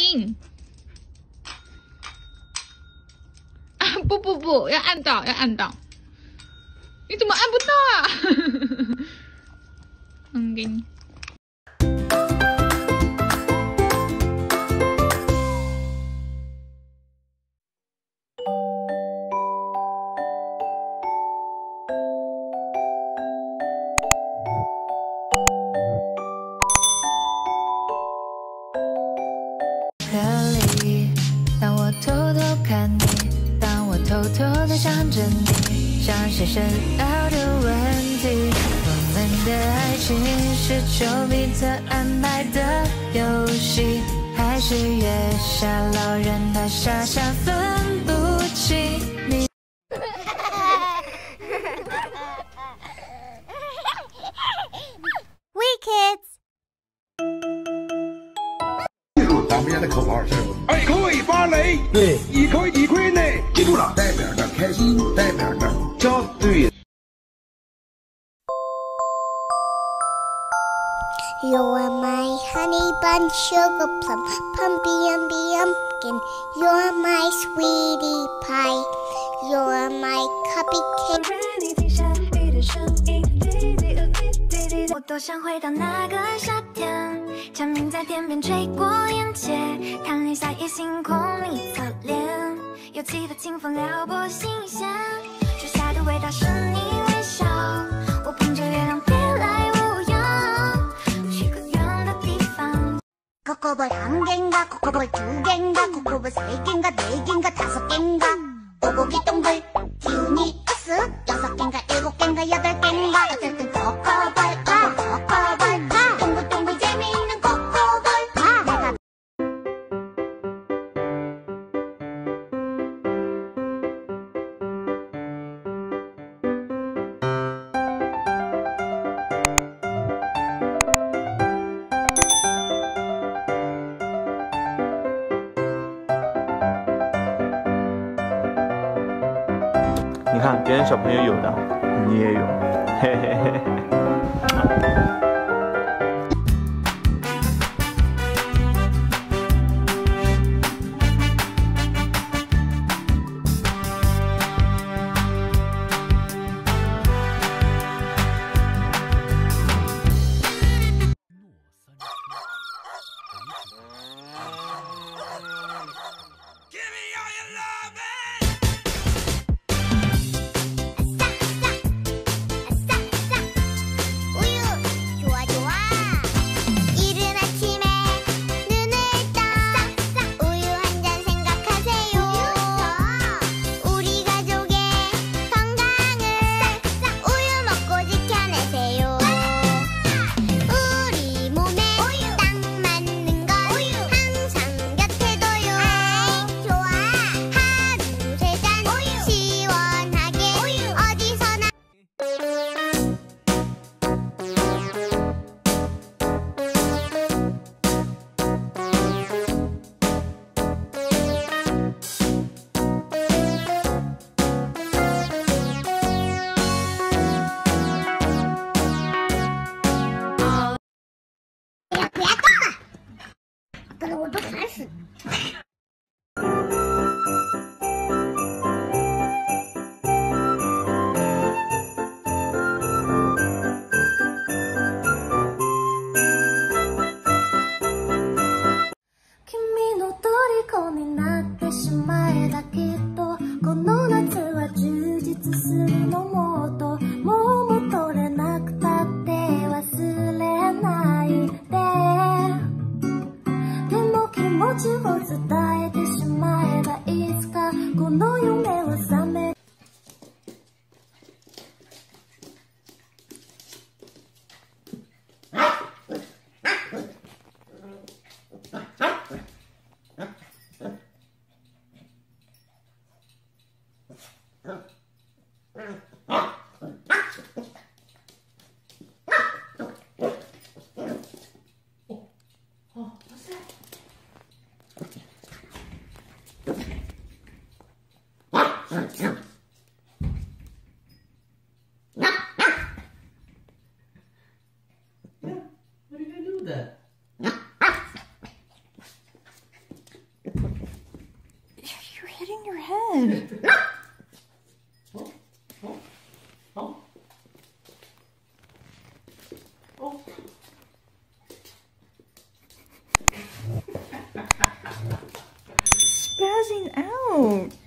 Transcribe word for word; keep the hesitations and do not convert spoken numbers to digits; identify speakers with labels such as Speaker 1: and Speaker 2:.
Speaker 1: 音。啊，不不不，要按到，要按到。你怎么按不到啊？嗯，给你。
Speaker 2: 当我偷偷看你，当我偷偷的想着你，像是深奥的问题。我们的爱情是丘比特安排的游戏，还是月下老人他傻傻分不清你？
Speaker 3: 咱们家的口号是二口一把泪，对，一口一块内，记住了，代表着开心，代表着笑，对。
Speaker 4: You are my honey bun, sugar plum, pumpy umby umpkin. You are my sweetie pie. You are my cupcake.
Speaker 5: 我多想回到那个夏天，蝉鸣在天边吹过眼前，看你夏夜星空里侧脸，有气的清风撩拨心弦，树下的味道是你微笑，我捧着月亮别来无恙，去个远的地方。
Speaker 4: 코코볼 한 개인가 코코볼 두 개인가 코코볼 세 개인가 네 개인가 다섯 개인가 오고기 동글 기운이 으스 여섯 개인가 일곱 개인가 여덟 개인가 어쨌든 코코볼 아 코코볼 아 동글동글 재미있는 코코볼 아 내가
Speaker 6: 你看，别人小朋友有的，你也有，嘿嘿嘿嘿。
Speaker 4: 我都烦死。
Speaker 5: 君の虜になってしまえばきっとこの夏は充実するのもっともう戻れなくたって忘れないででも気持ちを伝えてしまえばいつかこの夢は覚める
Speaker 2: your head. Spazzing out.